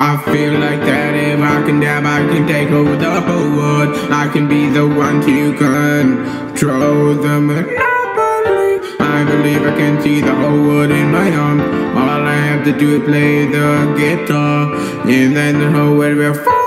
I feel like that if I can dab, I can take over the whole world. I can be the one to control the monopoly. I believe I can see the whole world in my arms. All I have to do is play the guitar, and then the whole world will fall.